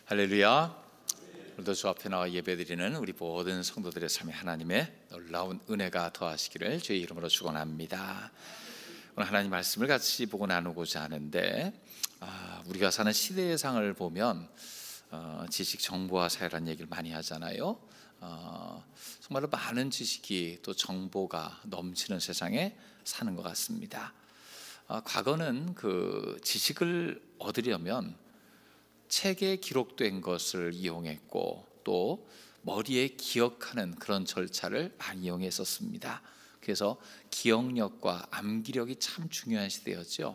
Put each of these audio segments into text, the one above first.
할렐루야. 오늘도 주 앞에 나와 예배드리는 우리 모든 성도들의 삶에 하나님의 놀라운 은혜가 더하시기를 주의 이름으로 축원합니다. 오늘 하나님 말씀을 같이 보고 나누고자 하는데, 우리가 사는 시대의 상을 보면 지식, 정보와 사회라는 얘기를 많이 하잖아요. 정말로 많은 지식이 또 정보가 넘치는 세상에 사는 것 같습니다. 과거는 그 지식을 얻으려면 책에 기록된 것을 이용했고, 또 머리에 기억하는 그런 절차를 많이 이용했었습니다. 그래서 기억력과 암기력이 참 중요한 시대였죠.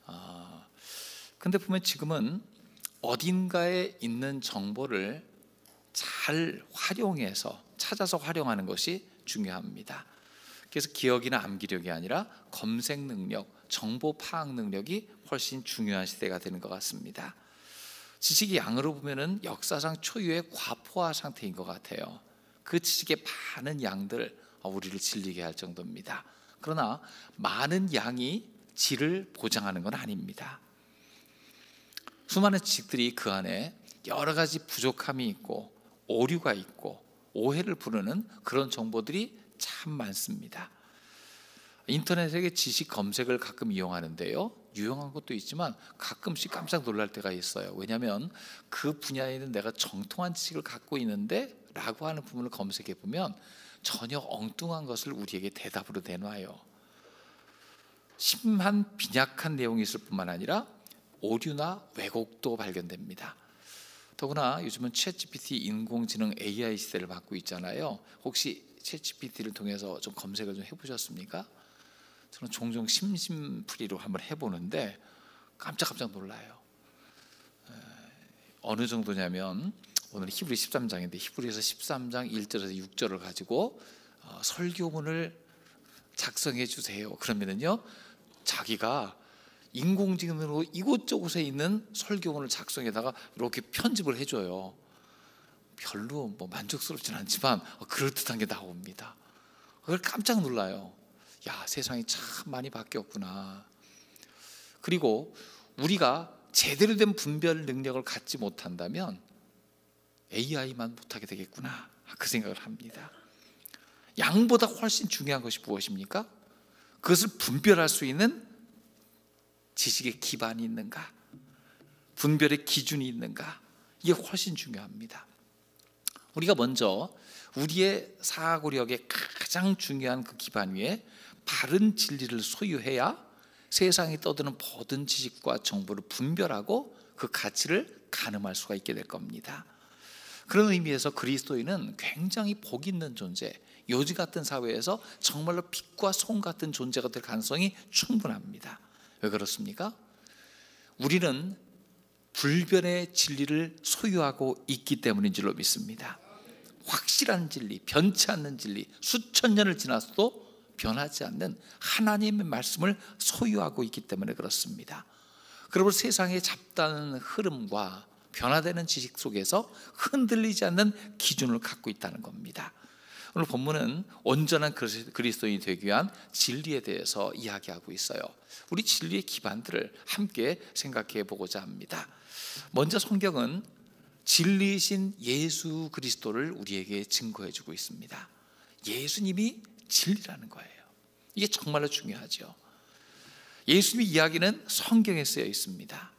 근데 보면 지금은 어딘가에 있는 정보를 잘 활용해서 찾아서 활용하는 것이 중요합니다. 그래서 기억이나 암기력이 아니라 검색 능력, 정보 파악 능력이 훨씬 중요한 시대가 되는 것 같습니다. 지식이 양으로 보면은 역사상 초유의 과포화 상태인 것 같아요. 그 지식의 많은 양들 우리를 질리게 할 정도입니다. 그러나 많은 양이 질을 보장하는 건 아닙니다. 수많은 지식들이 그 안에 여러 가지 부족함이 있고 오류가 있고 오해를 부르는 그런 정보들이 참 많습니다. 인터넷에 지식 검색을 가끔 이용하는데요, 유용한 것도 있지만 가끔씩 깜짝 놀랄 때가 있어요. 왜냐하면 그 분야에는 내가 정통한 지식을 갖고 있는데 라고 하는 부분을 검색해 보면 전혀 엉뚱한 것을 우리에게 대답으로 내놔요. 심한 빈약한 내용이 있을 뿐만 아니라 오류나 왜곡도 발견됩니다. 더구나 요즘은 챗GPT, 인공지능 AI 시대를 맞고 있잖아요. 혹시 챗GPT를 통해서 좀 검색을 좀 해보셨습니까? 저는 종종 심심풀이로 한번 해보는데 깜짝 놀라요. 어느 정도냐면 오늘 히브리 13장인데 히브리에서 13장 1절에서 6절을 가지고 설교문을 작성해 주세요 그러면은요, 자기가 인공지능으로 이곳저곳에 있는 설교문을 작성해다가 이렇게 편집을 해줘요. 별로 만족스럽진 않지만 그럴듯한 게 나옵니다. 그걸 깜짝 놀라요. 야, 세상이 참 많이 바뀌었구나. 그리고 우리가 제대로 된 분별 능력을 갖지 못한다면 AI만 못하게 되겠구나, 그 생각을 합니다. 양보다 훨씬 중요한 것이 무엇입니까? 그것을 분별할 수 있는 지식의 기반이 있는가, 분별의 기준이 있는가, 이게 훨씬 중요합니다. 우리가 먼저 우리의 사고력의 가장 중요한 그 기반 위에 바른 진리를 소유해야 세상에 떠드는 모든 지식과 정보를 분별하고 그 가치를 가늠할 수가 있게 될 겁니다. 그런 의미에서 그리스도인은 굉장히 복 있는 존재, 요즘 같은 사회에서 정말로 빛과 송 같은 존재가 될 가능성이 충분합니다. 왜 그렇습니까? 우리는 불변의 진리를 소유하고 있기 때문인 줄로 믿습니다. 확실한 진리, 변치 않는 진리, 수천 년을 지나서도 변하지 않는 하나님의 말씀을 소유하고 있기 때문에 그렇습니다. 그러므로 세상의 잡다한 흐름과 변화되는 지식 속에서 흔들리지 않는 기준을 갖고 있다는 겁니다. 오늘 본문은 온전한 그리스도인이 되기 위한 진리에 대해서 이야기하고 있어요. 우리 진리의 기반들을 함께 생각해 보고자 합니다. 먼저 성경은 진리이신 예수 그리스도를 우리에게 증거해 주고 있습니다. 예수님이 진리라는 거예요. 이게 정말로 중요하죠. 예수님의 이야기는 성경에 쓰여 있습니다.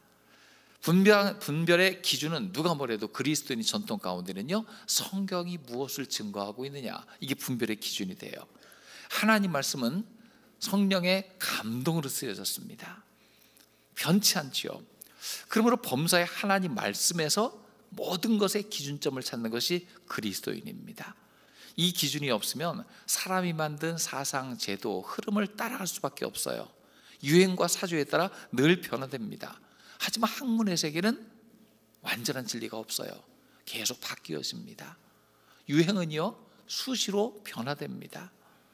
분별의 기준은 누가 뭐래도 그리스도인의 전통 가운데는요, 성경이 무엇을 증거하고 있느냐, 이게 분별의 기준이 돼요. 하나님 말씀은 성령의 감동으로 쓰여졌습니다. 변치 않지요. 그러므로 범사의 하나님 말씀에서 모든 것의 기준점을 찾는 것이 그리스도인입니다. 이 기준이 없으면 사람이 만든 사상, 제도, 흐름을 따라갈 수밖에 없어요. 유행과 사조에 따라 늘 변화됩니다. 하지만 학문의 세계는 완전한 진리가 없어요. 계속 바뀌어집니다. 유행은요, 수시로 변화됩니다.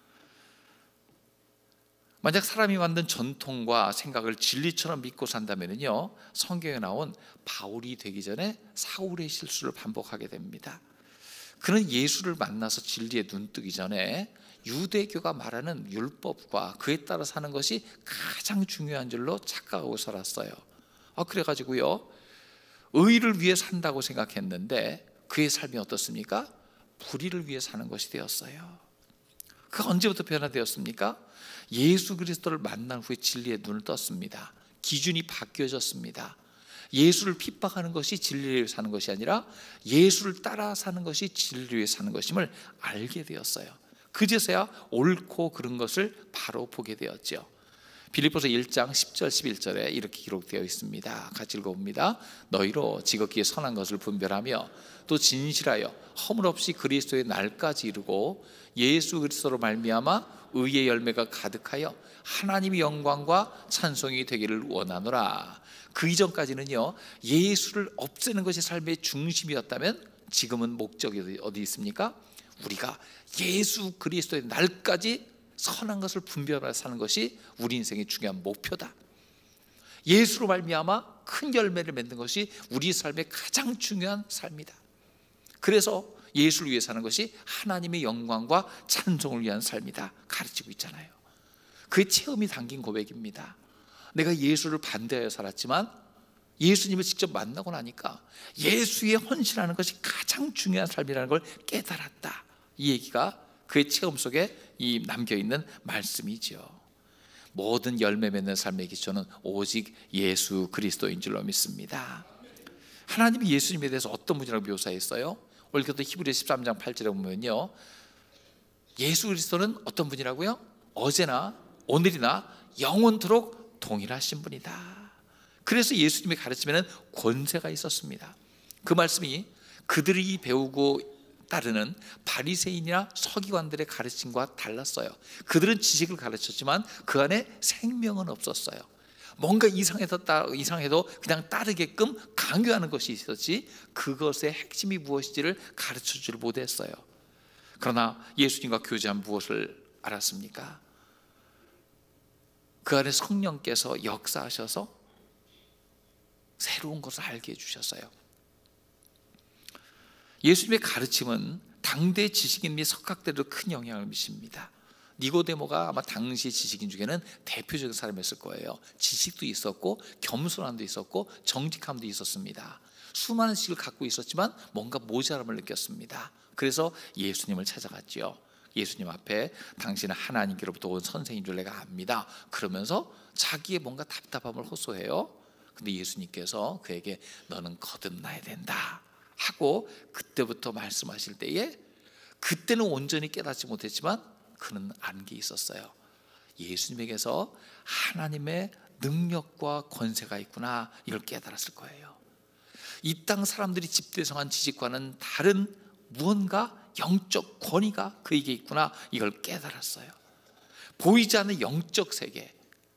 만약 사람이 만든 전통과 생각을 진리처럼 믿고 산다면요, 성경에 나온 바울이 되기 전에 사울의 실수를 반복하게 됩니다. 그는 예수를 만나서 진리에 눈뜨기 전에 유대교가 말하는 율법과 그에 따라 사는 것이 가장 중요한 줄로 착각하고 살았어요. 그래가지고요, 의를 위해 산다고 생각했는데 그의 삶이 어떻습니까? 불의를 위해 사는 것이 되었어요. 그가 언제부터 변화되었습니까? 예수 그리스도를 만난 후에 진리의 눈을 떴습니다. 기준이 바뀌어졌습니다. 예수를 핍박하는 것이 진리를 위해 사는 것이 아니라 예수를 따라 사는 것이 진리를 위해 사는 것임을 알게 되었어요. 그제서야 옳고 그른 것을 바로 보게 되었죠. 빌립보서 1장 10절 11절에 이렇게 기록되어 있습니다. 같이 읽어봅니다. 너희로 지극히 선한 것을 분별하며 또 진실하여 허물없이 그리스도의 날까지 이루고 예수 그리스도로 말미암아 의의 열매가 가득하여 하나님의 영광과 찬송이 되기를 원하노라. 그 이전까지는요, 예수를 없애는 것이 삶의 중심이었다면 지금은 목적이 어디 있습니까? 우리가 예수 그리스도의 날까지 선한 것을 분별하여 사는 것이 우리 인생의 중요한 목표다. 예수로 말미암아 큰 열매를 맺는 것이 우리 삶의 가장 중요한 삶이다. 그래서 예수를 위해 사는 것이 하나님의 영광과 찬송을 위한 삶이다 가르치고 있잖아요. 그의 체험이 담긴 고백입니다. 내가 예수를 반대하여 살았지만 예수님을 직접 만나고 나니까 예수에 헌신하는 것이 가장 중요한 삶이라는 걸 깨달았다. 이 얘기가 그의 체험 속에 남겨있는 말씀이죠. 모든 열매 맺는 삶의 기초는 오직 예수 그리스도인 줄로 믿습니다. 하나님이 예수님에 대해서 어떤 분이라고 묘사했어요? 오늘 또 히브리서 13장 8절에 보면요, 예수 그리스도는 어떤 분이라고요? 어제나 오늘이나 영원토록 동일하신 분이다. 그래서 예수님의 가르침에는 권세가 있었습니다. 그 말씀이 그들이 배우고 따르는 바리새인이나 서기관들의 가르침과 달랐어요. 그들은 지식을 가르쳤지만 그 안에 생명은 없었어요. 뭔가 이상해도 그냥 따르게끔 강요하는 것이 있었지 그것의 핵심이 무엇인지를 가르쳐주지 못했어요. 그러나 예수님과 교제한 무엇을 알았습니까? 그 안에 성령께서 역사하셔서 새로운 것을 알게 해주셨어요. 예수님의 가르침은 당대 지식인 및 석학들에도 큰 영향을 미칩니다. 니고데모가 아마 당시 지식인 중에는 대표적인 사람이었을 거예요. 지식도 있었고 겸손함도 있었고 정직함도 있었습니다. 수많은 지식을 갖고 있었지만 뭔가 모자람을 느꼈습니다. 그래서 예수님을 찾아갔죠. 예수님 앞에 당신은 하나님께로부터 온 선생인 줄 내가 압니다. 그러면서 자기의 뭔가 답답함을 호소해요. 근데 예수님께서 그에게 너는 거듭나야 된다 하고 그때부터 말씀하실 때에 그때는 온전히 깨닫지 못했지만 그는 안 게 있었어요. 예수님에게서 하나님의 능력과 권세가 있구나, 이걸 깨달았을 거예요. 이 땅 사람들이 집대성한 지식과는 다른 무언가 영적 권위가 그에게 있구나, 이걸 깨달았어요. 보이지 않는 영적 세계,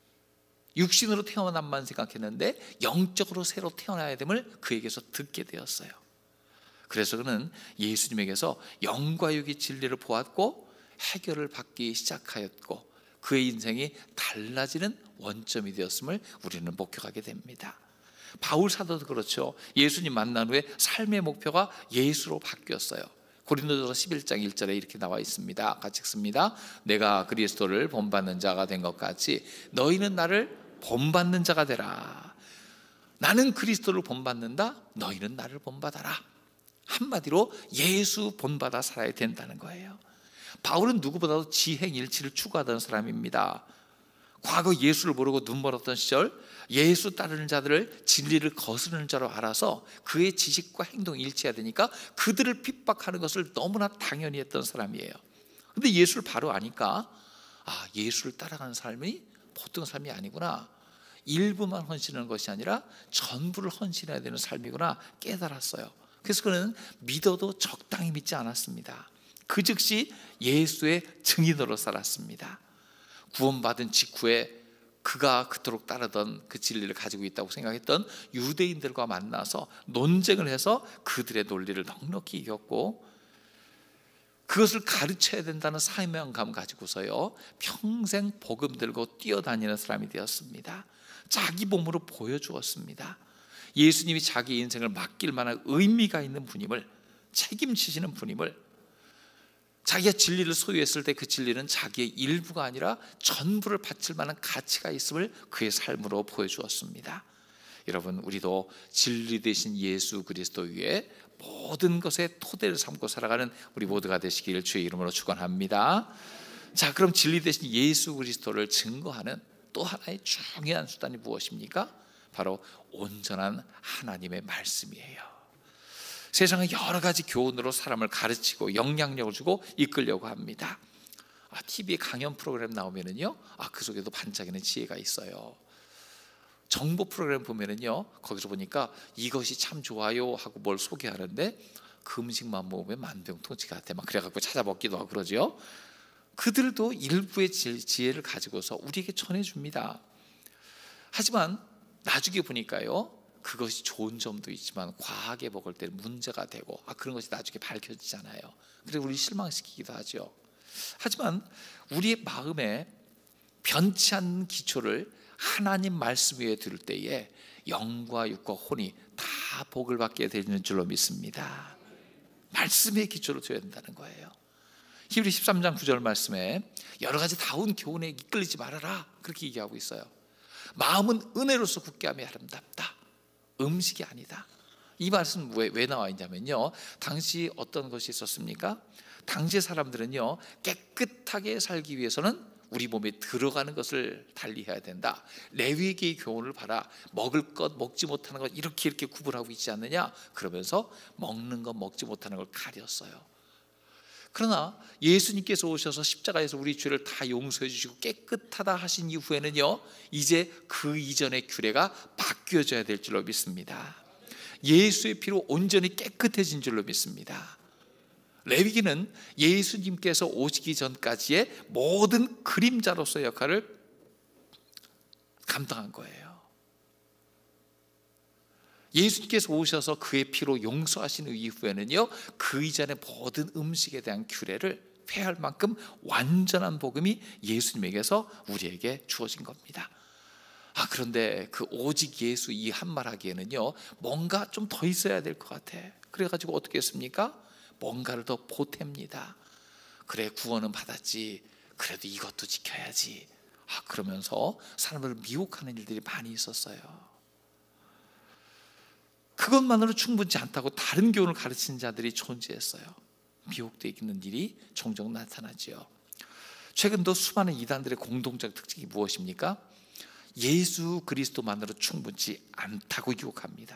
육신으로 태어난만 생각했는데 영적으로 새로 태어나야 됨을 그에게서 듣게 되었어요. 그래서 그는 예수님에게서 영과 육의 진리를 보았고 해결을 받기 시작하였고 그의 인생이 달라지는 원점이 되었음을 우리는 목격하게 됩니다. 바울 사도도 그렇죠. 예수님 만난 후에 삶의 목표가 예수로 바뀌었어요. 고린도전서 11장 1절에 이렇게 나와 있습니다. 같이 읽습니다. 내가 그리스도를 본받는 자가 된 것 같이 너희는 나를 본받는 자가 되라. 나는 그리스도를 본받는다, 너희는 나를 본받아라. 한마디로 예수 본받아 살아야 된다는 거예요. 바울은 누구보다도 지행일치를 추구하던 사람입니다. 과거 예수를 모르고 눈 멀었던 시절 예수 따르는 자들을 진리를 거스르는 자로 알아서 그의 지식과 행동이 일치해야 되니까 그들을 핍박하는 것을 너무나 당연히 했던 사람이에요. 근데 예수를 바로 아니까 예수를 따라가는 삶이 보통 삶이 아니구나, 일부만 헌신하는 것이 아니라 전부를 헌신해야 되는 삶이구나 깨달았어요. 그래서 그는 믿어도 적당히 믿지 않았습니다. 그 즉시 예수의 증인으로 살았습니다. 구원받은 직후에 그가 그토록 따르던 그 진리를 가지고 있다고 생각했던 유대인들과 만나서 논쟁을 해서 그들의 논리를 넉넉히 이겼고 그것을 가르쳐야 된다는 사명감 가지고서요 평생 복음 들고 뛰어다니는 사람이 되었습니다. 자기 몸으로 보여주었습니다. 예수님이 자기 인생을 맡길 만한 의미가 있는 분임을, 책임지시는 분임을, 자기가 진리를 소유했을 때 그 진리는 자기의 일부가 아니라 전부를 바칠 만한 가치가 있음을 그의 삶으로 보여주었습니다. 여러분, 우리도 진리 되신 예수 그리스도 위에 모든 것의 토대를 삼고 살아가는 우리 모두가 되시기를 주의 이름으로 축원합니다. 자, 그럼 진리 되신 예수 그리스도를 증거하는 또 하나의 중요한 수단이 무엇입니까? 바로 온전한 하나님의 말씀이에요. 세상은 여러 가지 교훈으로 사람을 가르치고 영향력을 주고 이끌려고 합니다. TV에 강연 프로그램 나오면은요, 그 속에도 반짝이는 지혜가 있어요. 정보 프로그램 보면은요, 거기서 보니까 이것이 참 좋아요 하고 뭘 소개하는데 그 음식만 먹으면 만병통치 같아 막 그래갖고 찾아 먹기도 하고 그러죠. 그들도 일부의 지혜를 가지고서 우리에게 전해줍니다. 하지만 나중에 보니까요, 그것이 좋은 점도 있지만 과하게 먹을 때 문제가 되고 그런 것이 나중에 밝혀지잖아요. 그래서 우리 실망시키기도 하죠. 하지만 우리의 마음에 변치 않는 기초를 하나님 말씀 위에 둘 때에 영과 육과 혼이 다 복을 받게 되는 줄로 믿습니다. 말씀의 기초로 둬야 된다는 거예요. 히브리 13장 9절 말씀에 여러 가지 다운 교훈에 이끌리지 말아라 그렇게 얘기하고 있어요. 마음은 은혜로서 굳게 함이 아름답다. 음식이 아니다. 이 말씀 왜 나와 있냐면요, 당시 어떤 것이 있었습니까? 당시 사람들은요, 깨끗하게 살기 위해서는 우리 몸에 들어가는 것을 달리해야 된다. 레위기의 교훈을 봐라. 먹을 것 먹지 못하는 것 이렇게 구분하고 있지 않느냐. 그러면서 먹는 것 먹지 못하는 걸 가렸어요. 그러나 예수님께서 오셔서 십자가에서 우리 죄를 다 용서해 주시고 깨끗하다 하신 이후에는요, 이제 그 이전의 규례가 바뀌어져야 될 줄로 믿습니다. 예수의 피로 온전히 깨끗해진 줄로 믿습니다. 레위기는 예수님께서 오시기 전까지의 모든 그림자로서의 역할을 감당한 거예요. 예수님께서 오셔서 그의 피로 용서하신 이후에는요, 그 이전의 모든 음식에 대한 규례를 폐할 만큼 완전한 복음이 예수님에게서 우리에게 주어진 겁니다. 그런데 그 오직 예수 이 한말 하기에는요, 뭔가 좀 더 있어야 될 것 같아. 그래가지고 어떻게 했습니까? 뭔가를 더 보탭니다. 그래, 구원은 받았지, 그래도 이것도 지켜야지. 그러면서 사람들을 미혹하는 일들이 많이 있었어요. 그것만으로 충분치 않다고 다른 교훈을 가르치는 자들이 존재했어요. 미혹되어 있는 일이 종종 나타나죠. 최근도 수많은 이단들의 공동적 특징이 무엇입니까? 예수 그리스도만으로 충분치 않다고 유혹합니다.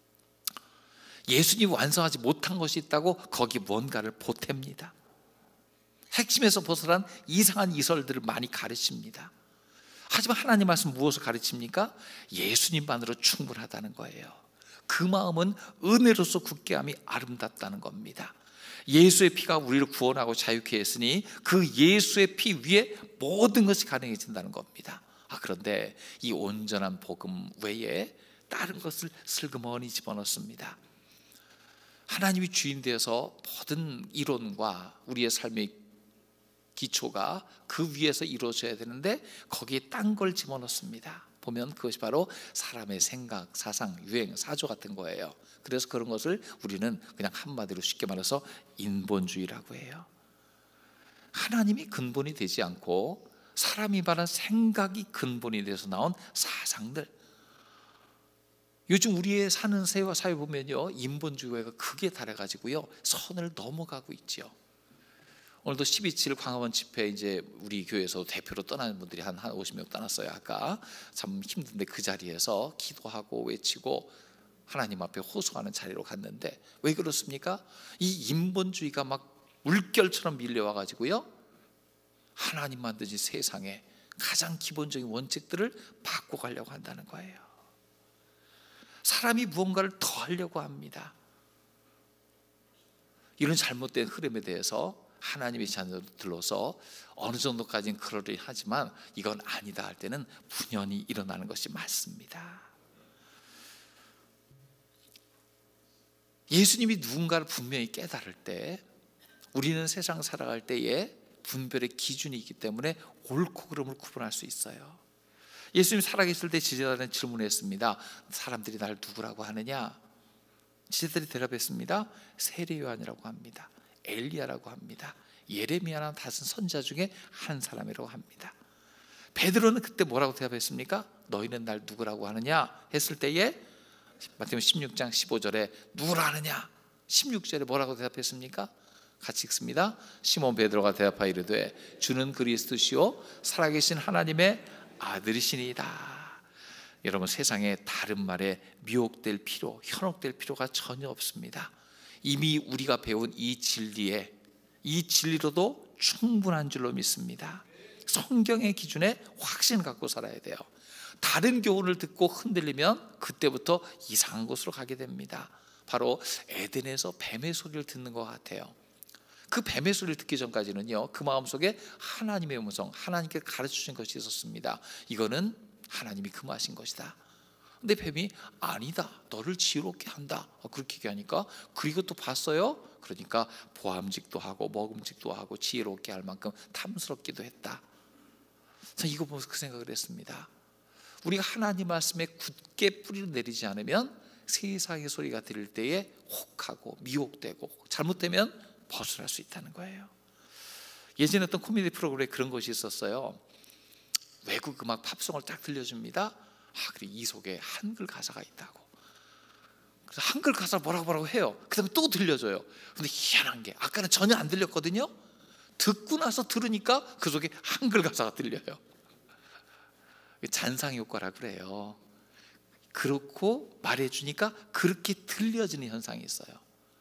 예수님이 완성하지 못한 것이 있다고 거기에 뭔가를 보탭니다. 핵심에서 벗어난 이상한 이설들을 많이 가르칩니다. 하지만 하나님 말씀 무엇을 가르칩니까? 예수님만으로 충분하다는 거예요. 그 마음은 은혜로서 굳게 함이 아름답다는 겁니다. 예수의 피가 우리를 구원하고 자유케 했으니 그 예수의 피 위에 모든 것이 가능해진다는 겁니다. 그런데 이 온전한 복음 외에 다른 것을 슬그머니 집어넣습니다. 하나님이 주인 되어서 모든 이론과 우리의 삶의 기초가 그 위에서 이루어져야 되는데 거기에 딴 걸 집어넣습니다. 보면 그것이 바로 사람의 생각, 사상, 유행, 사조 같은 거예요. 그래서 그런 것을 우리는 그냥 한마디로 쉽게 말해서 인본주의라고 해요. 하나님이 근본이 되지 않고 사람이 말한 생각이 근본이 돼서 나온 사상들. 요즘 우리의 사는 사회 보면요, 인본주의가 극에 달해가지고요, 선을 넘어가고 있죠. 오늘도 12.7 광화문 집회 이제 우리 교회에서 대표로 떠나는 분들이 한 50명 떠났어요. 아까 참 힘든데 그 자리에서 기도하고 외치고 하나님 앞에 호소하는 자리로 갔는데 왜 그렇습니까? 이 인본주의가 막 물결처럼 밀려와 가지고요, 하나님 만드신 세상에 가장 기본적인 원칙들을 바꿔가려고 한다는 거예요. 사람이 무언가를 더 하려고 합니다. 이런 잘못된 흐름에 대해서 하나님의 자녀들로서 어느 정도까지는 그러려 하지만 이건 아니다 할 때는 분연히 일어나는 것이 맞습니다. 예수님이 누군가를 분명히 깨달을 때 우리는 세상 살아갈 때에 분별의 기준이 있기 때문에 옳고 그름을 구분할 수 있어요. 예수님이 살아계실 때 지제자들은 질문했습니다. 사람들이 나를 누구라고 하느냐? 지제들이 대답했습니다. 세례 요한이라고 합니다. 엘리야라고 합니다. 예레미야라는 다른 선지자 중에 한 사람이라고 합니다. 베드로는 그때 뭐라고 대답했습니까? 너희는 날 누구라고 하느냐 했을 때에 마태복음 16장 15절에 누구라 하느냐, 16절에 뭐라고 대답했습니까? 같이 읽습니다. 시몬 베드로가 대답하여 이르되 주는 그리스도시요 살아계신 하나님의 아들이시니이다. 여러분, 세상에 다른 말에 미혹될 필요, 현혹될 필요가 전혀 없습니다. 이미 우리가 배운 이 진리로도 충분한 줄로 믿습니다. 성경의 기준에 확신 갖고 살아야 돼요. 다른 교훈을 듣고 흔들리면 그때부터 이상한 곳으로 가게 됩니다. 바로 에덴에서 뱀의 소리를 듣는 것 같아요. 그 뱀의 소리를 듣기 전까지는요, 그 마음속에 하나님의 음성, 하나님께 가르쳐주신 것이 있었습니다. 이거는 하나님이 금하신 것이다. 근데 뱀이 아니다, 너를 지혜롭게 한다, 그렇게 얘기하니까 그리고 또 봤어요. 그러니까 보암직도 하고 먹음직도 하고 지혜롭게 할 만큼 탐스럽기도 했다. 저는 이거 보면서 그 생각을 했습니다. 우리가 하나님 말씀에 굳게 뿌리를 내리지 않으면 세상의 소리가 들릴 때에 혹하고 미혹되고 잘못되면 벗어날 수 있다는 거예요. 예전에 어떤 코미디 프로그램에 그런 것이 있었어요. 외국 음악 팝송을 딱 들려줍니다. 그리고 이 속에 한글 가사가 있다고. 그래서 한글 가사 뭐라고 해요. 그 다음에 또 들려줘요. 근데 희한한 게 아까는 전혀 안 들렸거든요. 듣고 나서 들으니까 그 속에 한글 가사가 들려요. 잔상 효과라 그래요. 그렇고 말해주니까 그렇게 들려지는 현상이 있어요.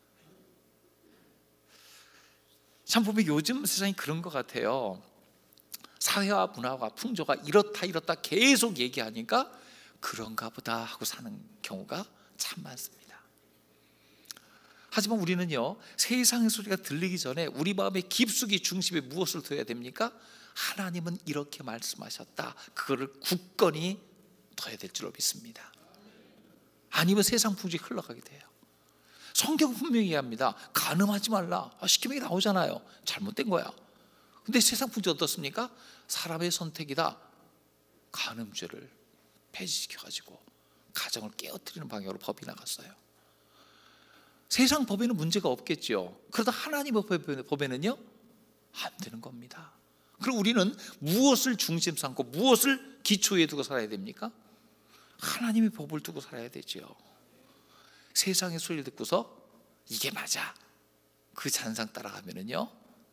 참 보면 요즘 세상이 그런 것 같아요. 사회와 문화와 풍조가 이렇다 계속 얘기하니까 그런가 보다 하고 사는 경우가 참 많습니다. 하지만 우리는요, 세상의 소리가 들리기 전에 우리 마음의 깊숙이 중심에 무엇을 둬야 됩니까? 하나님은 이렇게 말씀하셨다, 그거를 굳건히 둬야 될 줄로 믿습니다. 아니면 세상 풍조에 흘러가게 돼요. 성경 분명히 합니다. 간음하지 말라, 시키명이 나오잖아요. 잘못된 거야. 근데 세상 풍조 어떻습니까? 사람의 선택이다. 간음죄를 폐지시켜가지고 가정을 깨어뜨리는 방향으로 법이 나갔어요. 세상 법에는 문제가 없겠죠. 그러다 하나님의 법에는요, 안 되는 겁니다. 그럼 우리는 무엇을 중심 삼고 무엇을 기초에 두고 살아야 됩니까? 하나님의 법을 두고 살아야 되죠. 세상의 소리를 듣고서 이게 맞아, 그 잔상 따라가면은요,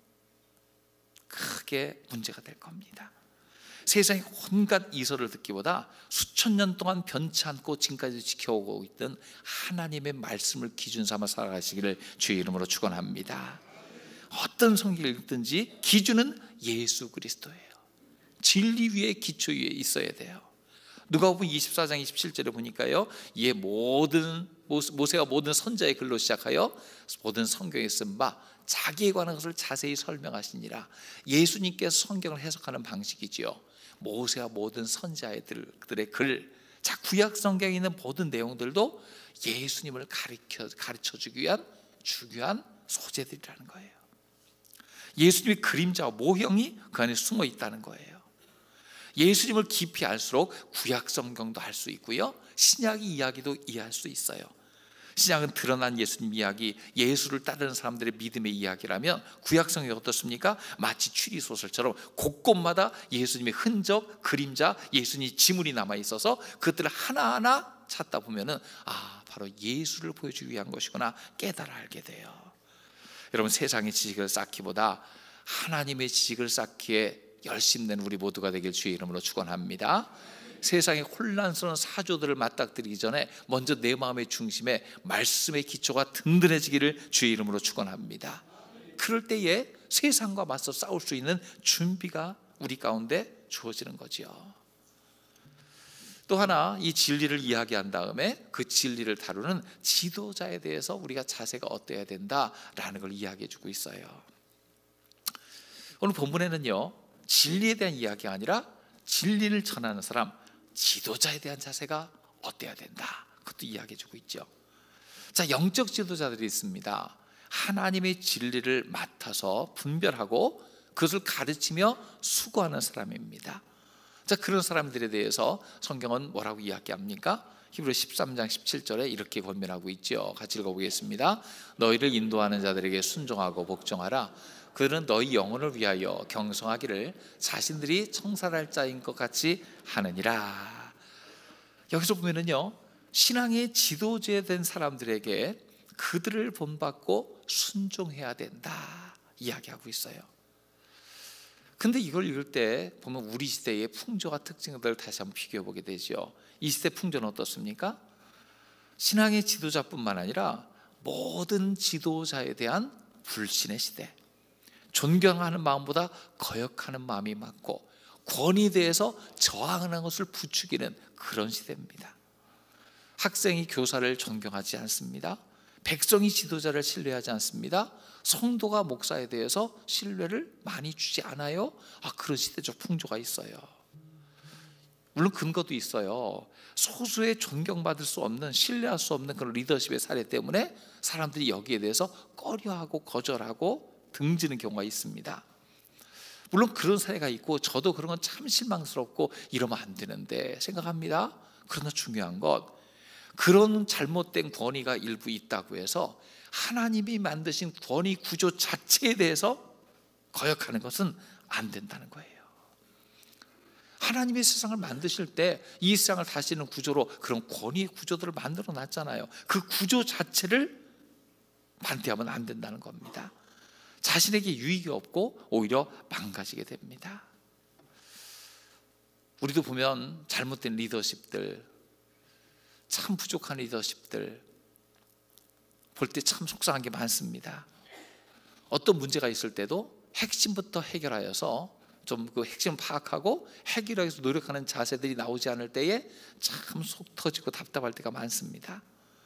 크게 문제가 될 겁니다. 세상의 온갖 이설을 듣기보다 수천 년 동안 변치 않고 지금까지 지켜오고 있던 하나님의 말씀을 기준 삼아 살아가시기를 주의 이름으로 축원합니다. 어떤 성경을 읽든지 기준은 예수 그리스도예요. 진리 위에 기초 위에 있어야 돼요. 누가복음 24장 27절에 보니까요, 이에 모세가 모든 선자의 글로 시작하여 모든 성경에 쓴 바 자기에 관한 것을 자세히 설명하시니라. 예수님께서 성경을 해석하는 방식이지요. 모세와 모든 선자들의 글, 자, 구약 성경에 있는 모든 내용들도 예수님을 가르쳐주기 위한 중요한 소재들이라는 거예요. 예수님의 그림자와 모형이 그 안에 숨어 있다는 거예요. 예수님을 깊이 알수록 구약 성경도 알 수 있고요, 신약 이야기도 이해할 수 있어요. 신약은 드러난 예수님 이야기, 예수를 따르는 사람들의 믿음의 이야기라면 구약 성경이 어떻습니까? 마치 추리소설처럼 곳곳마다 예수님의 흔적, 그림자, 예수님의 지물이 남아있어서 그것들을 하나하나 찾다 보면은 바로 예수를 보여주기 위한 것이구나 깨달아 알게 돼요. 여러분, 세상의 지식을 쌓기보다 하나님의 지식을 쌓기에 열심낸 우리 모두가 되길 주의 이름으로 축원합니다. 세상의 혼란스러운 사조들을 맞닥뜨리기 전에 먼저 내 마음의 중심에 말씀의 기초가 든든해지기를 주의 이름으로 축원합니다. 그럴 때에 세상과 맞서 싸울 수 있는 준비가 우리 가운데 주어지는 거죠. 또 하나, 이 진리를 이야기한 다음에 그 진리를 다루는 지도자에 대해서 우리가 자세가 어때야 된다라는 걸 이야기해 주고 있어요. 오늘 본문에는요, 진리에 대한 이야기가 아니라 진리를 전하는 사람, 지도자에 대한 자세가 어때야 된다, 그것도 이야기해 주고 있죠. 자, 영적 지도자들이 있습니다. 하나님의 진리를 맡아서 분별하고 그것을 가르치며 수고하는 사람입니다. 자, 그런 사람들에 대해서 성경은 뭐라고 이야기합니까? 히브리 13장 17절에 이렇게 권면하고 있죠. 같이 읽어보겠습니다. 너희를 인도하는 자들에게 순종하고 복종하라. 그들은 너희 영혼을 위하여 경성하기를 자신들이 청산할 자인 것 같이 하느니라. 여기서 보면은요, 신앙의 지도자 된 사람들에게 그들을 본받고 순종해야 된다 이야기하고 있어요. 근데 이걸 읽을 때 보면 우리 시대의 풍조와 특징들을 다시 한번 비교해 보게 되죠. 이 시대 풍조는 어떻습니까? 신앙의 지도자뿐만 아니라 모든 지도자에 대한 불신의 시대, 존경하는 마음보다 거역하는 마음이 많고 권위에 대해서 저항하는 것을 부추기는 그런 시대입니다. 학생이 교사를 존경하지 않습니다. 백성이 지도자를 신뢰하지 않습니다. 성도가 목사에 대해서 신뢰를 많이 주지 않아요. 그런 시대적 풍조가 있어요. 물론 근거도 있어요. 소수의 존경받을 수 없는, 신뢰할 수 없는 그런 리더십의 사례 때문에 사람들이 여기에 대해서 꺼려하고 거절하고 등지는 경우가 있습니다. 물론 그런 사례가 있고 저도 그런 건 참 실망스럽고 이러면 안 되는데 생각합니다. 그러나 중요한 것, 그런 잘못된 권위가 일부 있다고 해서 하나님이 만드신 권위 구조 자체에 대해서 거역하는 것은 안 된다는 거예요. 하나님이 세상을 만드실 때 이 세상을 다스리는 구조로 그런 권위 구조들을 만들어 놨잖아요. 그 구조 자체를 반대하면 안 된다는 겁니다. 자신에게 유익이 없고 오히려 망가지게 됩니다. 우리도 보면 잘못된 리더십들, 참 부족한 리더십들 볼 때 참 속상한 게 많습니다. 어떤 문제가 있을 때도 핵심부터 해결하여서 좀 그 핵심 파악하고 해결하기 위해서 노력하는 자세들이 나오지 않을 때에 참 속 터지고 답답할 때가 많습니다.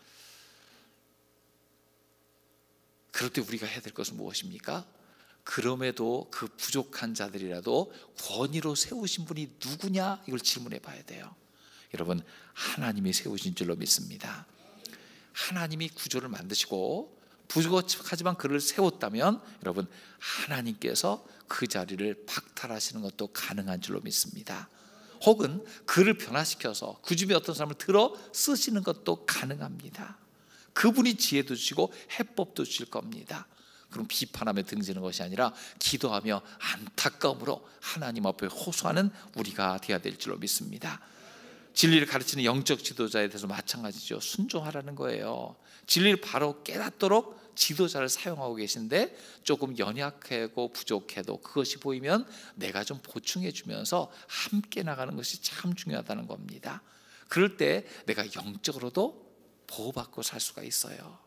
그럴 때 우리가 해야 될 것은 무엇입니까? 그럼에도 그 부족한 자들이라도 권위로 세우신 분이 누구냐, 이걸 질문해 봐야 돼요. 여러분, 하나님이 세우신 줄로 믿습니다. 하나님이 구조를 만드시고 부족하지만 그를 세웠다면 여러분, 하나님께서 그 자리를 박탈하시는 것도 가능한 줄로 믿습니다. 혹은 그를 변화시켜서 그 중에 어떤 사람을 들어 쓰시는 것도 가능합니다. 그분이 지혜도 주시고 해법도 주실 겁니다. 그럼 비판하며 등지는 것이 아니라 기도하며 안타까움으로 하나님 앞에 호소하는 우리가 되어야 될 줄로 믿습니다. 진리를 가르치는 영적 지도자에 대해서 마찬가지죠. 순종하라는 거예요. 진리를 바로 깨닫도록 지도자를 사용하고 계신데 조금 연약하고 부족해도 그것이 보이면 내가 좀 보충해 주면서 함께 나가는 것이 참 중요하다는 겁니다. 그럴 때 내가 영적으로도 보호받고 살 수가 있어요.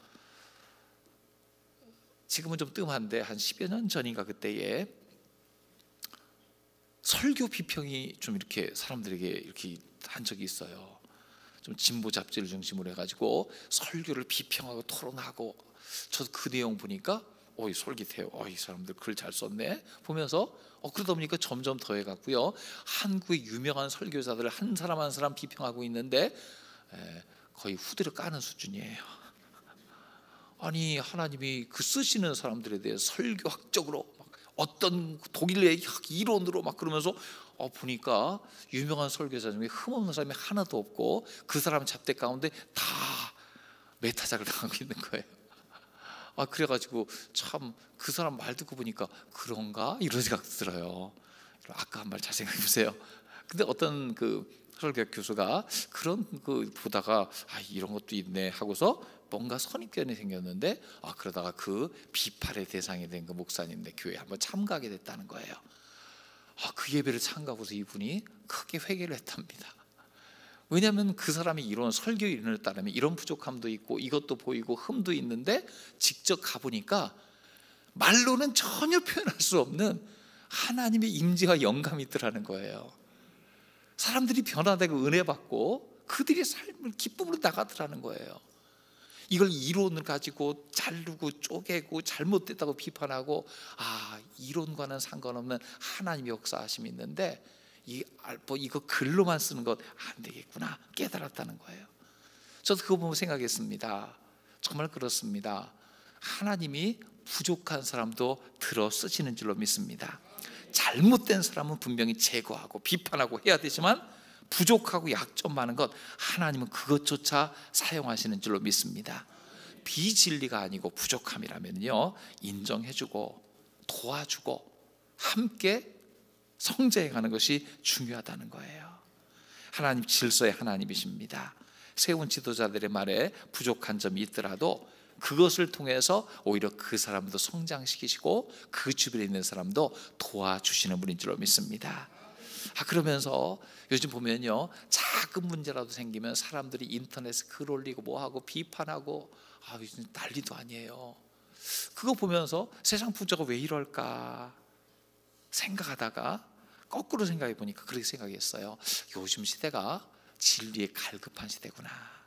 지금은 좀 뜸한데 한 10여 년 전인가 그때에 설교 비평이 좀 이렇게 사람들에게 이렇게 한 적이 있어요. 좀 진보 잡지를 중심으로 해가지고 설교를 비평하고 토론하고, 저도 그 내용 보니까 이 솔깃해요. 이 사람들 글 잘 썼네 보면서 그러다 보니까 점점 더 해갔고요. 한국의 유명한 설교자들을 한 사람 한 사람 비평하고 있는데 거의 후드를 까는 수준이에요. 아니, 하나님이 그 쓰시는 사람들에 대해 설교학적으로 어떤 독일의 이론으로 막 그러면서 보니까 유명한 설교자 중에 흠없는 사람이 하나도 없고 그 사람 잡대 가운데 다 메타작을 당하고 있는 거예요. 그래가지고 참 그 사람 말 듣고 보니까 그런가? 이런 생각 들어요. 아까 한 말 잘 생각해 보세요. 근데 어떤 그 설교 교수가 그런 그 보다가 이런 것도 있네 하고서 뭔가 선입견이 생겼는데 그러다가 그 비판의 대상이 된 그 목사님네 교회에 한번 참가하게 됐다는 거예요. 그 예배를 참가하고서 이분이 크게 회개를 했답니다. 왜냐하면 그 사람이 이런 설교 이론을 따르면 이런 부족함도 있고 이것도 보이고 흠도 있는데 직접 가보니까 말로는 전혀 표현할 수 없는 하나님의 임재와 영감이 있더라는 거예요. 사람들이 변화되고 은혜 받고 그들의 삶을 기쁨으로 나가더라는 거예요. 이걸 이론을 가지고 자르고 쪼개고 잘못됐다고 비판하고 이론과는 상관없는 하나님의 역사하심이 있는데 이거 글로만 쓰는 것 안 되겠구나 깨달았다는 거예요. 저도 그거 보면 생각했습니다. 정말 그렇습니다. 하나님이 부족한 사람도 들어 쓰시는 줄로 믿습니다. 잘못된 사람은 분명히 제거하고 비판하고 해야 되지만 부족하고 약점 많은 것 하나님은 그것조차 사용하시는 줄로 믿습니다. 비진리가 아니고 부족함이라면요 인정해주고 도와주고 함께 성장해가는 것이 중요하다는 거예요. 하나님 질서의 하나님이십니다. 세운 지도자들의 말에 부족한 점이 있더라도 그것을 통해서 오히려 그 사람도 성장시키시고 그 주변에 있는 사람도 도와주시는 분인 줄로 믿습니다. 그러면서 요즘 보면요, 작은 문제라도 생기면 사람들이 인터넷에 글 올리고 뭐하고 비판하고 요즘 난리도 아니에요. 그거 보면서 세상 풍조가 왜 이럴까 생각하다가 거꾸로 생각해 보니까 그렇게 생각했어요. 요즘 시대가 진리에 갈급한 시대구나.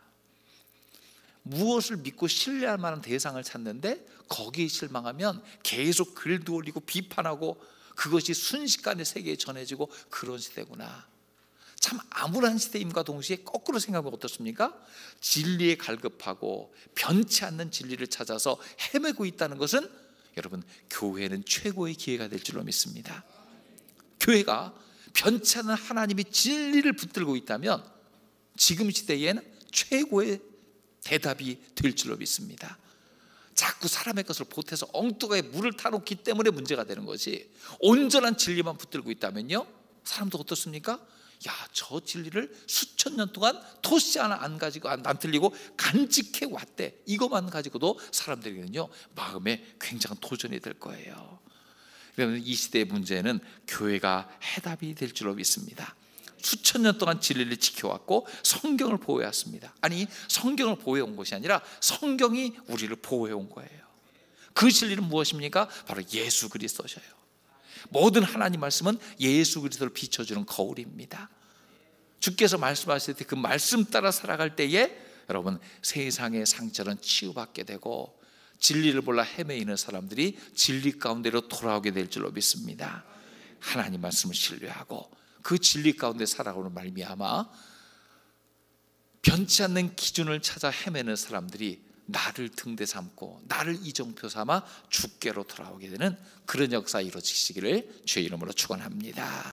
무엇을 믿고 신뢰할 만한 대상을 찾는데 거기에 실망하면 계속 글도 올리고 비판하고 그것이 순식간에 세계에 전해지고 그런 시대구나. 참 암울한 시대임과 동시에 거꾸로 생각하면 어떻습니까? 진리에 갈급하고 변치 않는 진리를 찾아서 헤매고 있다는 것은 여러분, 교회는 최고의 기회가 될 줄로 믿습니다. 교회가 변치 않는 하나님의 진리를 붙들고 있다면 지금 시대에는 최고의 대답이 될 줄로 믿습니다. 자꾸 사람의 것을 보태서 엉뚱하게 물을 타놓기 때문에 문제가 되는 것이, 온전한 진리만 붙들고 있다면요, 사람도 어떻습니까? 저 진리를 수천 년 동안 토시 하나 안 가지고 안 틀리고 간직해 왔대. 이것만 가지고도 사람들에게는요 마음에 굉장한 도전이 될 거예요. 그러면 이 시대의 문제는 교회가 해답이 될 줄로 믿습니다. 수천 년 동안 진리를 지켜왔고 성경을 보호해왔습니다. 아니, 성경을 보호해온 것이 아니라 성경이 우리를 보호해온 거예요. 그 진리는 무엇입니까? 바로 예수 그리스도셔요. 모든 하나님 말씀은 예수 그리스도를 비춰주는 거울입니다. 주께서 말씀하실 때 그 말씀 따라 살아갈 때에 여러분, 세상의 상처는 치유받게 되고 진리를 몰라 헤매이는 사람들이 진리 가운데로 돌아오게 될 줄로 믿습니다. 하나님 말씀을 신뢰하고 그 진리 가운데 살아가는 말미암아 변치 않는 기준을 찾아 헤매는 사람들이 나를 등대 삼고 나를 이정표 삼아 주께로 돌아오게 되는 그런 역사 이루어지시기를 주의 이름으로 축원합니다.